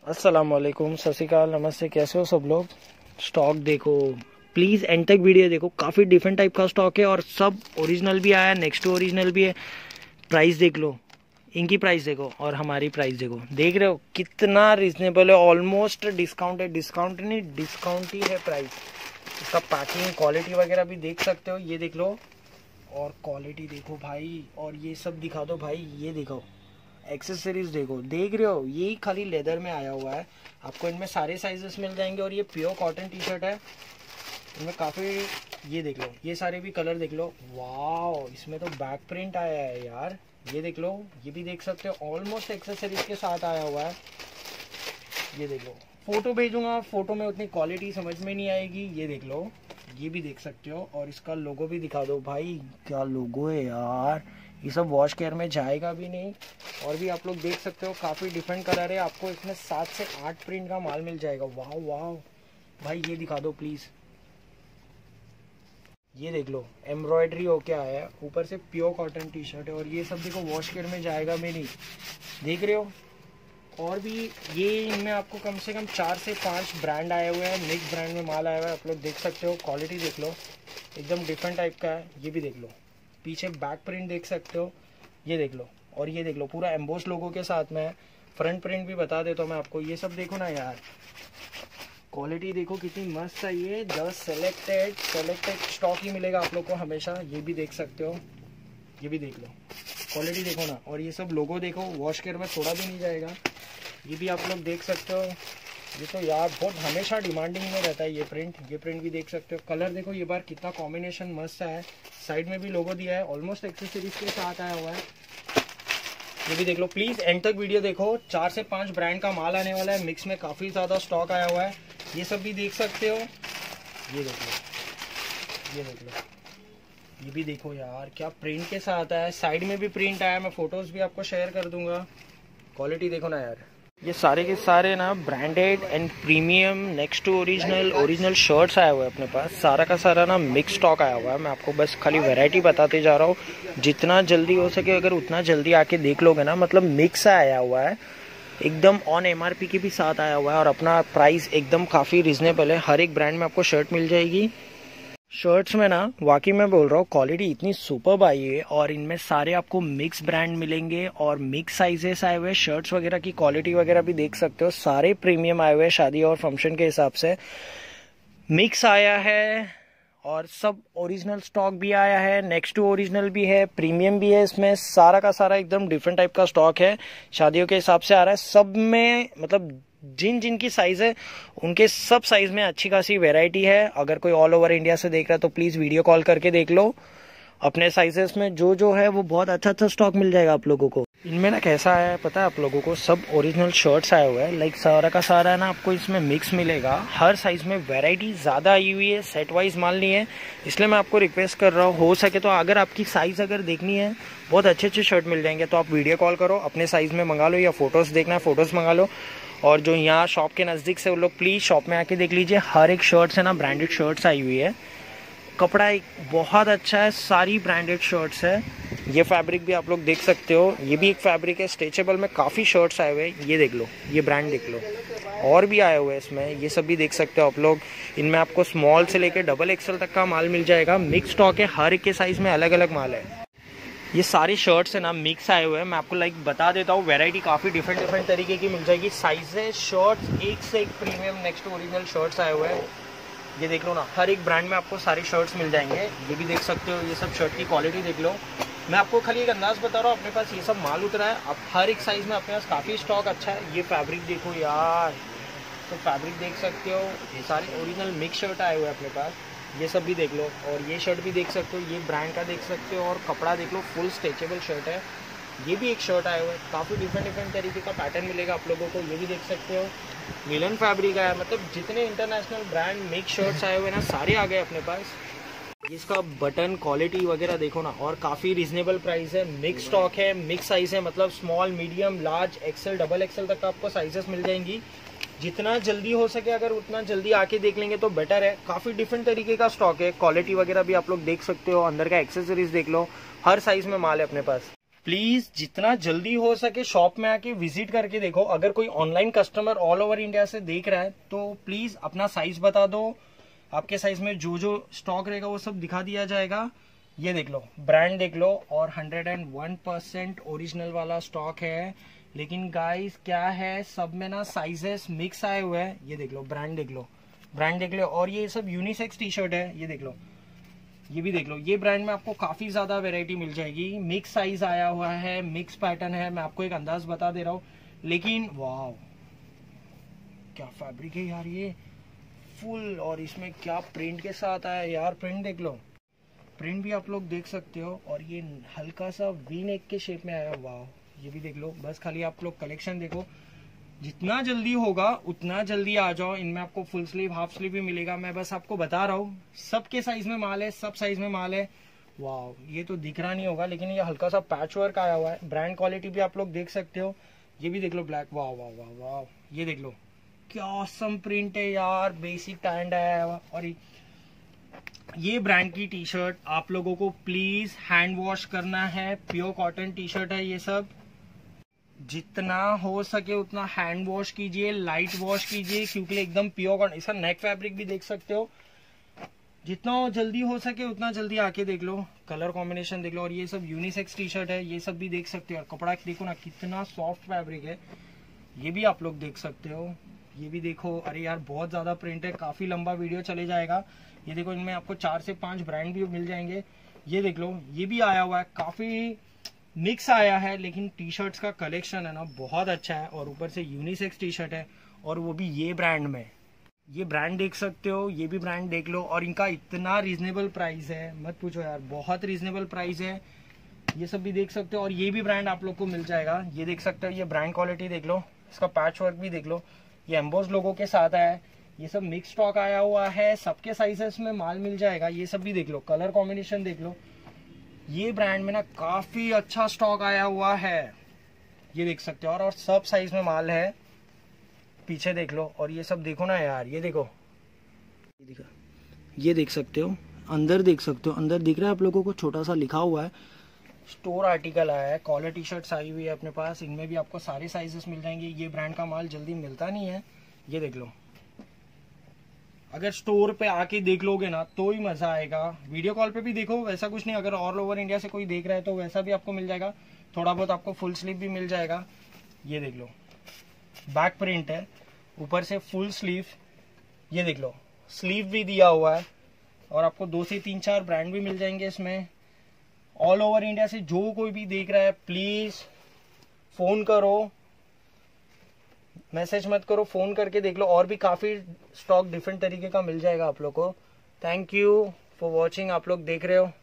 अस्सलाम वालेकुम, सत श्री अकाल, नमस्ते। कैसे हो सब लोग? स्टॉक देखो प्लीज़, एंड तक वीडियो देखो। काफ़ी डिफरेंट टाइप का स्टॉक है और सब ओरिजिनल भी आया है, नेक्स्ट टू ओरिजिनल भी है। प्राइस देख लो, इनकी प्राइस देखो और हमारी प्राइस देखो। देख रहे हो कितना रिजनेबल है, ऑलमोस्ट डिस्काउंट है। डिस्काउंट नहीं, डिस्काउंट ही है प्राइस। इसका पैकिंग क्वालिटी वगैरह भी देख सकते हो, ये देख लो। और क्वालिटी देखो भाई, और ये सब दिखा दो भाई, ये देखो एक्सेसरीज देखो। देख रहे हो, यही खाली लेदर में आया हुआ है। आपको इनमें सारे साइजेस मिल जाएंगे और ये प्योर कॉटन टी शर्ट है। इनमें काफ़ी, ये देख लो, ये सारे भी कलर देख लो। वाह, इसमें तो बैक प्रिंट आया है यार, ये देख लो। ये भी देख सकते हो, ऑलमोस्ट एक्सेसरीज के साथ आया हुआ है। ये देख लो, फोटो भेजूंगा, फोटो में उतनी क्वालिटी समझ में नहीं आएगी। ये देख लो, ये भी देख सकते हो। और इसका लोगो भी दिखा दो भाई, क्या लोगो है यार। ये सब वॉश केयर में जाएगा भी नहीं। और भी आप लोग देख सकते हो, काफ़ी डिफरेंट कलर है। आपको इसमें 7 से 8 प्रिंट का माल मिल जाएगा। वाह वाह भाई, ये दिखा दो प्लीज़। ये देख लो, एम्ब्रॉयडरी हो क्या है, ऊपर से प्योर कॉटन टी शर्ट है। और ये सब देखो, वॉश केयर में जाएगा भी नहीं। देख रहे हो, और भी ये इनमें आपको कम से कम 4 से 5 ब्रांड आए हुए हैं। मिक्स ब्रांड में माल आया हुआ है, आप लोग देख सकते हो। क्वालिटी देख लो, एकदम डिफरेंट टाइप का है। ये भी देख लो, पीछे बैक प्रिंट देख सकते हो, ये देख लो। और ये देख लो, पूरा एम्बोस लोगों के साथ में है। फ्रंट प्रिंट भी बता देता हूँ मैं आपको। ये सब देखो ना यार, क्वालिटी देखो कितनी मस्त है। ये जस्ट सेलेक्टेड स्टॉक ही मिलेगा आप लोग को हमेशा। ये भी देख सकते हो, ये भी देख लो, क्वालिटी देखो ना। और ये सब लोगो देखो, वॉश केयर में थोड़ा भी नहीं जाएगा। ये भी आप लोग देख सकते हो। ये तो यार बहुत हमेशा डिमांडिंग में रहता है ये प्रिंट भी देख सकते हो। कलर देखो ये बार कितना कॉम्बिनेशन मस्त है। साइड में भी लोगो दिया है, ऑलमोस्ट एक्सेसरीज के साथ आया हुआ है। ये भी देख लो, प्लीज एंड तक वीडियो देखो। 4 से 5 ब्रांड का माल आने वाला है, मिक्स में काफी ज्यादा स्टॉक आया हुआ है। ये सब भी देख सकते हो, ये देख लो, ये देख लो। ये भी देखो यार, क्या प्रिंट के साथ आया है। साइड में भी प्रिंट आया है, मैं फोटोज भी आपको शेयर कर दूंगा। क्वालिटी देखो ना यार। ये सारे के सारे ना branded and premium next to original shirts आए हुए हैं अपने पास। सारा का सारा ना मिक्स स्टॉक आया हुआ है। मैं आपको बस खाली वैरायटी बताते जा रहा हूँ। जितना जल्दी हो सके, अगर उतना जल्दी आके देख लोगे ना, मतलब मिक्स आया हुआ है, एकदम ऑन MRP के भी साथ आया हुआ है। और अपना प्राइस एकदम काफ़ी रिजनेबल है। हर एक ब्रांड में आपको शर्ट मिल जाएगी। शर्ट्स में ना वाकई में बोल रहा हूँ, क्वालिटी इतनी सुपर्ब आई है। और इनमें सारे आपको मिक्स ब्रांड मिलेंगे और मिक्स साइजेस आए हुए। शर्ट्स वगैरह की क्वालिटी वगैरह भी देख सकते हो, सारे प्रीमियम आए हुए, शादी और फंक्शन के हिसाब से मिक्स आया है। और सब ओरिजिनल स्टॉक भी आया है, नेक्स्ट टू ओरिजिनल भी है, प्रीमियम भी है। इसमें सारा का सारा एकदम डिफरेंट टाइप का स्टॉक है, शादियों के हिसाब से आ रहा है। सब में मतलब जिन जिन की साइज है, उनके सब साइज में अच्छी खासी वैरायटी है। अगर कोई ऑल ओवर इंडिया से देख रहा है तो प्लीज वीडियो कॉल करके देख लो। अपने साइजेस में जो जो है वो बहुत अच्छा अच्छा स्टॉक मिल जाएगा आप लोगों को। इनमें ना कैसा है पता है आप लोगों को, सब ओरिजिनल शर्ट्स आए हुए हैं। लाइक सारा का सारा है ना, आपको इसमें मिक्स मिलेगा। हर साइज में वैरायटी ज्यादा आई हुई है, सेट वाइज माल नहीं है। इसलिए मैं आपको रिक्वेस्ट कर रहा हूँ, हो सके तो अगर आपकी साइज अगर देखनी है, बहुत अच्छे अच्छे शर्ट मिल जाएंगे, तो आप वीडियो कॉल करो, अपने साइज में मंगा लो, या फोटोज देखना है फोटोज मंगा लो। और जो यहाँ शॉप के नज़दीक से वो लोग प्लीज़ शॉप में आके देख लीजिए। हर एक शर्ट्स है ना, ब्रांडेड शर्ट्स आई हुई है। कपड़ा एक बहुत अच्छा है, सारी ब्रांडेड शर्ट्स है। ये फैब्रिक भी आप लोग देख सकते हो, ये भी एक फैब्रिक है स्ट्रेचेबल में। काफ़ी शर्ट्स आए हुए हैं, ये देख लो, ये ब्रांड देख लो। और भी आए हुए हैं इसमें, ये सब भी देख सकते हो आप लोग। इनमें आपको स्मॉल से लेकर डबल XL तक का माल मिल जाएगा। मिक्स स्टॉक है, हर एक के साइज़ में अलग अलग माल है। ये सारी शर्ट्स है ना मिक्स आए हुए हैं। मैं आपको लाइक बता देता हूँ, वैरायटी काफ़ी डिफरेंट तरीके की मिल जाएगी। साइजेस, शर्ट्स एक से एक प्रीमियम नेक्स्ट ओरिजिनल शर्ट्स आए हुए हैं। ये देख लो ना, हर एक ब्रांड में आपको सारी शर्ट्स मिल जाएंगे। ये भी देख सकते हो, ये सब शर्ट की क्वालिटी देख लो। मैं आपको खाली एक अंदाज बता रहा हूँ, अपने पास ये सब माल उतरा है। अब हर एक साइज़ में अपने पास काफ़ी स्टॉक अच्छा है। ये फैब्रिक देखो यार, तो फैब्रिक देख सकते हो, ये सारे ओरिजिनल मिक्स शर्ट आए हुए हैं अपने पास। ये सब भी देख लो, और ये शर्ट भी देख सकते हो, ये ब्रांड का देख सकते हो। और कपड़ा देख लो, फुल स्ट्रेचेबल शर्ट है। ये भी एक शर्ट आया हुआ है, काफ़ी डिफरेंट तरीके का पैटर्न मिलेगा आप लोगों को। ये भी देख सकते हो, मिलन फैब्रिक आया। मतलब जितने इंटरनेशनल ब्रांड मिक्स शर्ट्स आए हुए ना, सारे आ गए अपने पास। इसका बटन क्वालिटी वगैरह देखो ना, और काफ़ी रिजनेबल प्राइस है। मिक्स स्टॉक है, मिक्स साइज है, मतलब small, medium, large, XL, double XL तक आपको साइजेस मिल जाएंगी। जितना जल्दी हो सके अगर उतना जल्दी आके देख लेंगे तो बेटर है। काफ़ी डिफरेंट तरीके का स्टॉक है। क्वालिटी वगैरह भी आप लोग देख सकते हो, अंदर का एक्सेसरीज देख लो, हर साइज में माल है अपने पास। प्लीज जितना जल्दी हो सके शॉप में आके विजिट करके देखो। अगर कोई online customer all over India से देख रहा है तो प्लीज अपना साइज बता दो, आपके साइज में जो जो स्टॉक रहेगा वो सब दिखा दिया जाएगा। ये देख लो, ब्रांड देख लो, और 101% ओरिजिनल वाला स्टॉक है। लेकिन गाइस क्या है, सब में ना साइजेस मिक्स आए हुए हैं। ये देख लो, ब्रांड देख लो, ब्रांड देख लो। और ये सब यूनिसेक्स टी शर्ट है, ये देख लो, ये भी देख लो। ये ब्रांड में आपको काफी ज्यादा वैरायटी मिल जाएगी। मिक्स साइज आया हुआ है, मिक्स पैटर्न है, मैं आपको एक अंदाज बता दे रहा हूँ। लेकिन वाह क्या फैब्रिक है यार, ये फुल। और इसमें क्या प्रिंट के साथ आया यार, प्रिंट देख लो, प्रिंट भी आप लोग देख सकते हो। और ये हल्का सा वी नेक के शेप में आया, वाह। ये भी देख लो, बस खाली आप लोग कलेक्शन देखो। जितना जल्दी होगा उतना जल्दी आ जाओ। इनमें आपको फुल स्लीव, हाफ स्लीव भी मिलेगा। मैं बस आपको बता रहा हूँ, सबके साइज में माल है, सब साइज में माल है। वाह, ये तो दिख रहा नहीं होगा लेकिन ये हल्का सा पैच वर्क आया हुआ है। ब्रांड क्वालिटी भी आप लोग देख सकते हो। ये भी देख लो, ब्लैक, वाह वाह वाह वाह। ये देख लो, क्या ऑसम प्रिंट है यार, बेसिक टैंड आया हुआ। और ये ब्रांड की टी शर्ट आप लोगों को प्लीज हैंड वॉश करना है। प्योर कॉटन टी शर्ट है ये सब। जितना हो सके उतना हैंड वॉश कीजिए, लाइट वॉश कीजिए, क्योंकि एकदम प्योर कॉटन। इसका नेक फैब्रिक भी देख सकते हो। जितना जल्दी हो सके उतना जल्दी आके देख लो, कलर कॉम्बिनेशन देख लो। और ये सब यूनिसेक्स टी शर्ट है, ये सब भी देख सकते हो। और कपड़ा देखो ना, कितना सॉफ्ट फैब्रिक है, ये भी आप लोग देख सकते हो। ये भी देखो, अरे यार बहुत ज्यादा प्रिंट है, काफी लंबा वीडियो चले जाएगा। ये देखो, इनमें आपको 4 से 5 ब्रांड भी मिल जाएंगे। ये देख लो, ये भी आया हुआ है, काफी मिक्स आया है। लेकिन टी शर्ट्स का कलेक्शन है ना बहुत अच्छा है। और ऊपर से यूनिसेक्स टी शर्ट है, और वो भी ये ब्रांड में। ये ब्रांड देख सकते हो, ये भी ब्रांड देख लो। और इनका इतना रीजनेबल प्राइस है, मत पूछो यार, बहुत रीजनेबल प्राइस है। ये सब भी देख सकते हो। और ये भी ब्रांड आप लोग को मिल जाएगा, ये देख सकते हो। ये ब्रांड क्वालिटी देख लो, इसका पैच वर्क भी देख लो, ये एम्बोस लोगो के साथ है। ये सब मिक्स स्टॉक आया हुआ है, सबके साइजेस में माल मिल जाएगा। ये सब भी देख लो, कलर कॉम्बिनेशन देख लो। ये ब्रांड में ना काफी अच्छा स्टॉक आया हुआ है, ये देख सकते हो। और सब साइज में माल है, पीछे देख लो। और ये सब देखो ना यार, ये देखो, ये देख सकते हो, अंदर देख सकते हो। अंदर दिख रहा है आप लोगों को, छोटा सा लिखा हुआ है, स्टोर आर्टिकल आया है। कॉलर टी शर्ट्स आई हुई है अपने पास, इनमें भी आपको सारे साइजेस मिल जाएंगे। ये ब्रांड का माल जल्दी मिलता नहीं है, ये देख लो। अगर स्टोर पे आके देख लोगे ना तो ही मजा आएगा। वीडियो कॉल पे भी देखो, वैसा कुछ नहीं। अगर ऑल ओवर इंडिया से कोई देख रहा है तो वैसा भी आपको मिल जाएगा। थोड़ा बहुत आपको फुल स्लीव भी मिल जाएगा। ये देख लो, बैक प्रिंट है, ऊपर से फुल स्लीव। ये देख लो, स्लीव भी दिया हुआ है। और आपको 2 से 3-4 ब्रांड भी मिल जाएंगे इसमें। ऑल ओवर इंडिया से जो कोई भी देख रहा है प्लीज फोन करो, मैसेज मत करो, फोन करके देख लो। और भी काफी स्टॉक डिफरेंट तरीके का मिल जाएगा आप लोग को। Thank you for watching. आप लोग देख रहे हो